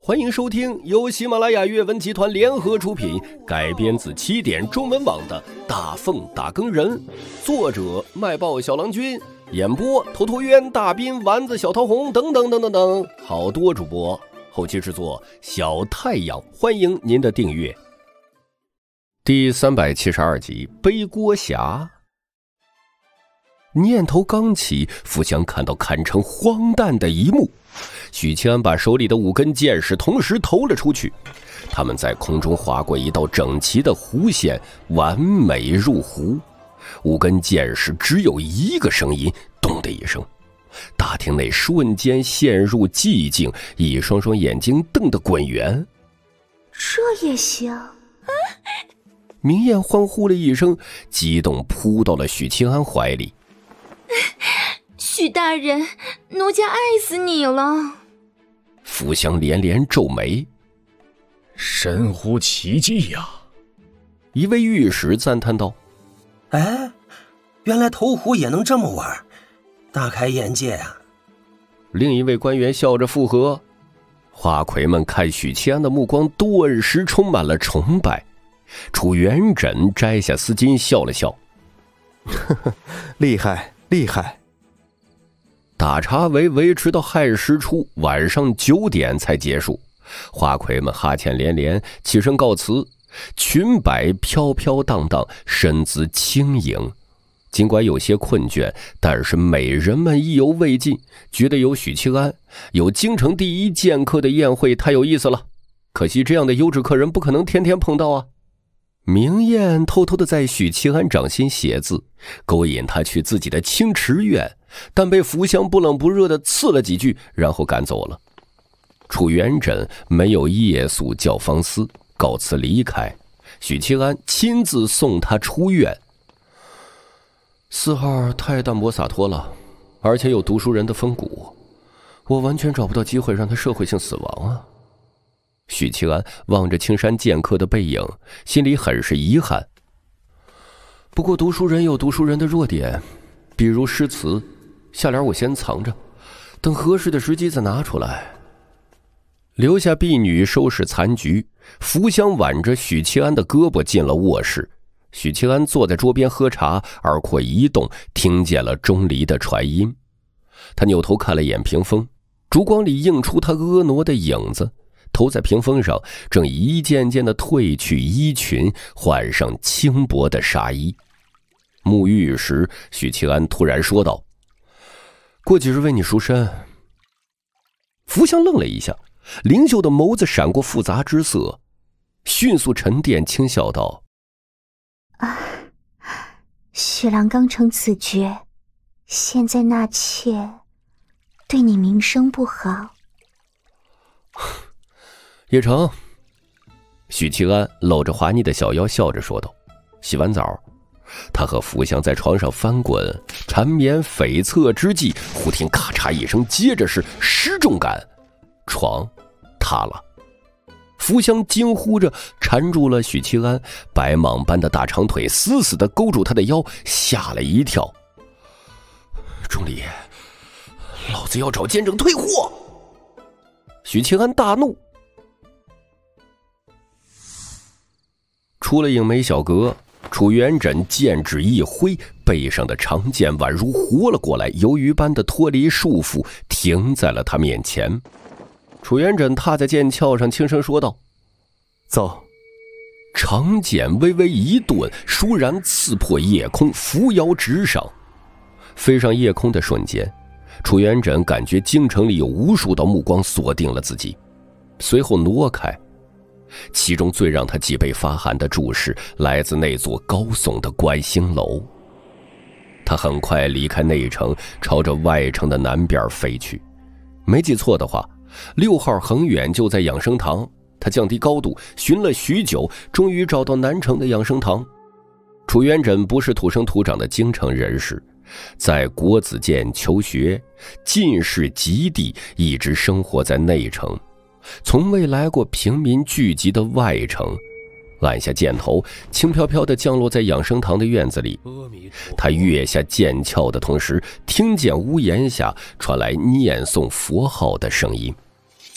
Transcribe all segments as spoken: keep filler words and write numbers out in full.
欢迎收听由喜马拉雅阅文集团联合出品，改编自起点中文网的《大奉打更人》，作者卖报小郎君，演播头陀渊、大斌、丸子、小桃红等等等等等，好多主播。后期制作小太阳，欢迎您的订阅。第三百七十二集，背锅侠。念头刚起，福祥看到堪称荒诞的一幕。许清安把手里的五根箭矢同时投了出去，他们在空中划过一道整齐的弧线，完美入弧。五根箭矢只有一个声音，咚的一声。大厅内瞬间陷入寂静，一双双眼睛瞪得滚圆。 这也行啊！ 明艳欢呼了一声，激动扑到了许清安怀里。 许大人，奴家爱死你了。 福香连连皱眉， 神乎其技呀！ 一位御史赞叹道： 哎，原来投壶也能这么玩，大开眼界啊！ 另一位官员笑着附和。花魁们看许七安的目光顿时充满了崇拜。楚元稹摘下丝巾笑了笑， 呵呵，厉害厉害。 打茶围维持到亥时初晚上九点才结束，花魁们哈欠连连，起身告辞。裙摆飘飘荡荡，身姿轻盈。尽管有些困倦，但是美人们意犹未尽，觉得有许七安，有京城第一剑客的宴会太有意思了。可惜这样的优质客人不可能天天碰到啊。明艳偷偷地在许七安掌心写字，勾引他去自己的清池院，但被福香不冷不热地刺了几句，然后赶走了。楚元稹没有夜宿教坊司，告辞离开。许七安亲自送他出院。四号太淡泊洒脱了，而且有读书人的风骨，我完全找不到机会让他社会性死亡啊。许七安望着青山剑客的背影，心里很是遗憾。不过读书人有读书人的弱点，比如诗词，下联我先藏着，等合适的时机再拿出来。留下婢女收拾残局，福香挽着许七安的胳膊进了卧室。许七安坐在桌边喝茶，耳廓一动，听见了钟离的传音。他扭头看了眼屏风，烛光里映出他婀娜的影子，头在屏风上，正一件件地褪去衣裙，换上轻薄的纱衣。沐浴时，许七安突然说道：过几日为你赎身。福香愣了一下，灵秀的眸子闪过复杂之色，迅速沉淀，轻笑道： 啊，许郎刚成此决，现在纳妾对你名声不好。 也成。许七安搂着滑腻的小腰笑着说道。洗完澡，他和福香在床上翻滚缠绵悱恻之际，忽听咔嚓一声，接着是失重感，床塌了。福香惊呼着缠住了许七安，白蟒般的大长腿死死地勾住他的腰，吓了一跳。钟离，老子要找监正退货！许七安大怒。出了影梅小阁，楚元稹剑指一挥，背上的长剑宛如活了过来，鱿鱼般的脱离束缚，停在了他面前。楚元稹踏在剑鞘上，轻声说道： 走。 长剑微微一顿，倏然刺破夜空，扶摇直上。飞上夜空的瞬间，楚元稹感觉京城里有无数道目光锁定了自己，随后挪开。其中最让他脊背发寒的注视来自那座高耸的观星楼。他很快离开内城，朝着外城的南边飞去。没记错的话，六号恒远就在养生堂。他降低高度，寻了许久，终于找到南城的养生堂。楚元稹不是土生土长的京城人士，在国子监求学，进士及第，一直生活在内城，从未来过平民聚集的外城。按下箭头，轻飘飘地降落在养生堂的院子里。他跃下剑鞘的同时，听见屋檐下传来念诵佛号的声音。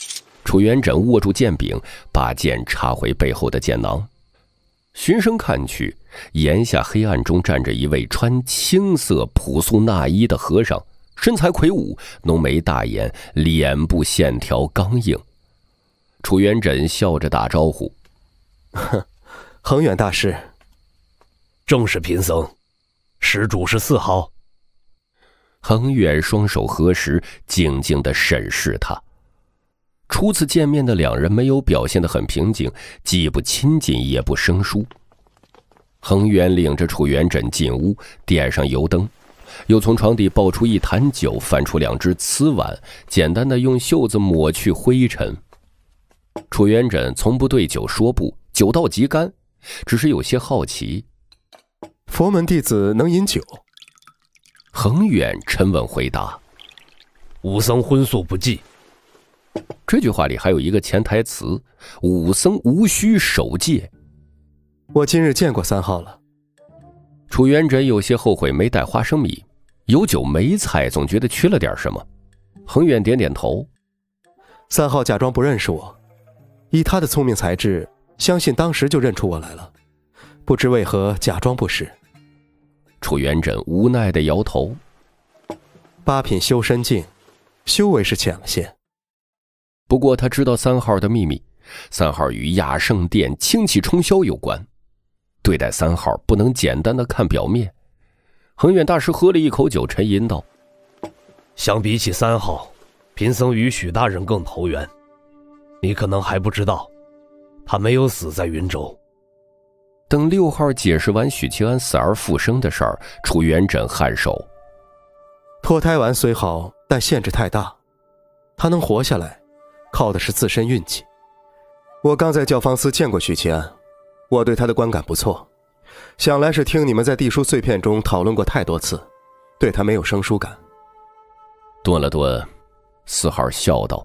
楚元稹握住剑柄，把剑插回背后的剑囊。循声看去，檐下黑暗中站着一位穿青色朴素衲衣的和尚，身材魁梧，浓眉大眼，脸部线条刚硬。楚元稹笑着打招呼：“ 哼，恒远大师。”“ 正是贫僧，施主是四号。” 恒远双手合十，静静地审视他。初次见面的两人没有表现得很平静，既不亲近也不生疏。恒远领着楚元稹进屋，点上油灯，又从床底抱出一坛酒，翻出两只瓷碗，简单的用袖子抹去灰尘。楚元稹从不对酒说不，酒到即干，只是有些好奇。 “佛门弟子能饮酒？” 恒远沉稳回答：“ 武僧荤素不忌。” 这句话里还有一个潜台词：武僧无需守戒。 我今日见过三号了。 楚元稹有些后悔没带花生米，有酒没菜，总觉得缺了点什么。恒远点点头。 三号假装不认识我，以他的聪明才智，相信当时就认出我来了，不知为何假装不识。 楚元稹无奈地摇头。 八品修身境，修为是浅了些。 不过他知道三号的秘密，三号与雅圣殿清气冲霄有关。对待三号不能简单的看表面。恒远大师喝了一口酒，沉吟道：“ 相比起三号，贫僧与许大人更投缘。你可能还不知道，他没有死在云州。” 等六号解释完许七安死而复生的事儿，楚元稹颔首：“ 脱胎丸虽好，但限制太大。他能活下来，靠的是自身运气。我刚在教坊司见过许七安，我对他的观感不错，想来是听你们在地书碎片中讨论过太多次，对他没有生疏感。” 顿了顿，四号笑道：“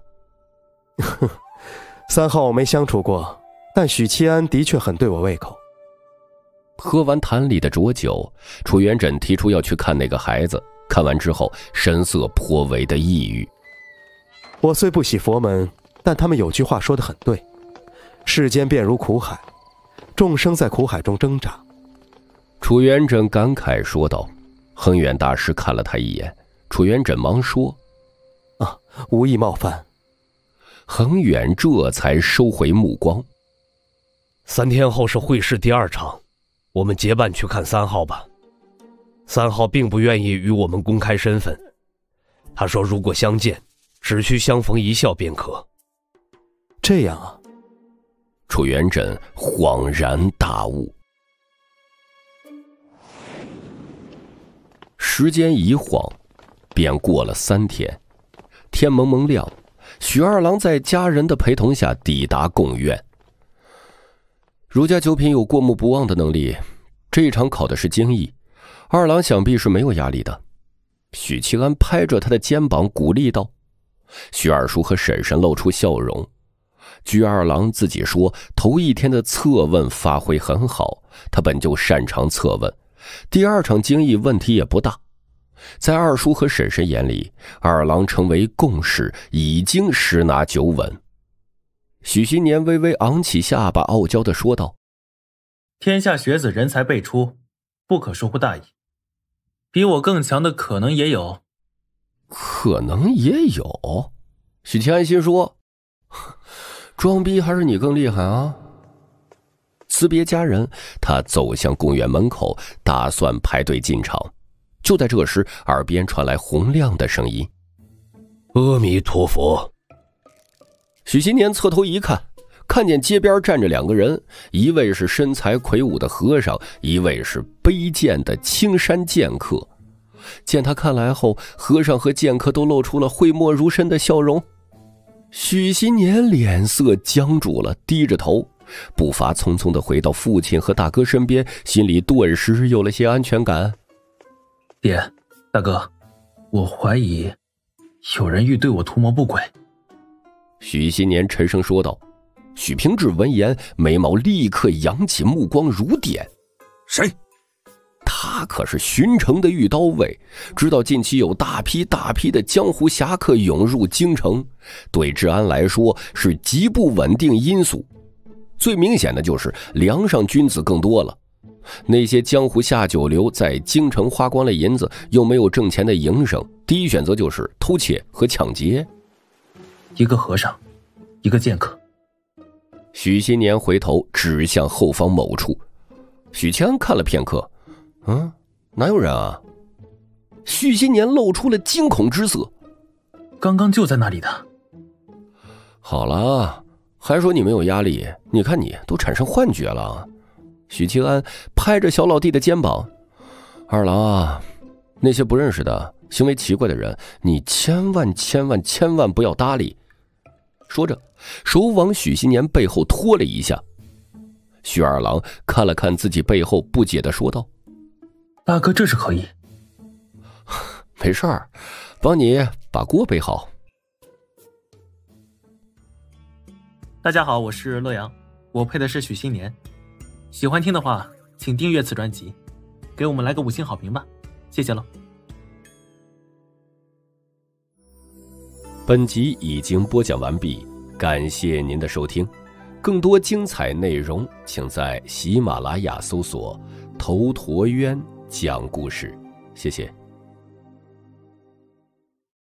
三号我没相处过，但许七安的确很对我胃口。” 喝完坛里的浊酒，楚元稹提出要去看那个孩子，看完之后神色颇为的抑郁。 “我虽不喜佛门，但他们有句话说得很对，世间便如苦海，众生在苦海中挣扎。” 楚元稹感慨说道。恒远大师看了他一眼，楚元稹忙说：“ 啊，无意冒犯。” 恒远这才收回目光。 “三天后是会试第二场，我们结伴去看三号吧。三号并不愿意与我们公开身份，他说如果相见，只需相逢一笑便可。”“ 这样啊。” 楚元稹恍然大悟。时间一晃，便过了三天。天蒙蒙亮，许二郎在家人的陪同下抵达贡院。儒家九品有过目不忘的能力，这一场考的是精益，二郎想必是没有压力的。许七安拍着他的肩膀鼓励道。许二叔和婶婶露出笑容。居二郎自己说，头一天的测问发挥很好，他本就擅长测问，第二场精益问题也不大。在二叔和婶婶眼里，二郎成为共识，已经十拿九稳。许新年微微昂起下巴，傲娇地说道：“ 天下学子人才辈出，不可疏忽大意。比我更强的可能也有。”“ 可能也有？”许七安心说：“装逼还是你更厉害啊！”辞别家人，他走向公园门口，打算排队进场。就在这时，耳边传来洪亮的声音：“ 阿弥陀佛。” 许新年侧头一看，看见街边站着两个人，一位是身材魁梧的和尚，一位是卑贱的青衫剑客。见他看来后，和尚和剑客都露出了讳莫如深的笑容。许新年脸色僵住了，低着头，步伐匆匆地回到父亲和大哥身边，心里顿时有了些安全感。 “爹，大哥，我怀疑有人欲对我图谋不轨。” 许新年沉声说道。许平志闻言，眉毛立刻扬起，目光如电。 “谁？” 他可是巡城的御刀卫，知道近期有大批大批的江湖侠客涌入京城，对治安来说是极不稳定因素。最明显的就是梁上君子更多了，那些江湖下九流在京城花光了银子，又没有挣钱的营生，第一选择就是偷窃和抢劫。 一个和尚，一个剑客。 许新年回头指向后方某处，许谦看了片刻，嗯，哪有人啊？许新年露出了惊恐之色。 刚刚就在那里的。 好了，还说你没有压力，你看你都产生幻觉了。许清安拍着小老弟的肩膀，二郎啊，那些不认识的行为奇怪的人，你千万千万千万不要搭理。说着手往许新年背后拖了一下。许二郎看了看自己背后，不解地说道： 大哥这是何意？ 没事儿，帮你把锅背好。 大家好，我是洛阳，我配的是许新年。喜欢听的话请订阅此专辑，给我们来个五星好评吧，谢谢了。 本集已经播讲完毕，感谢您的收听。更多精彩内容请在喜马拉雅搜索头陀渊讲故事，谢谢。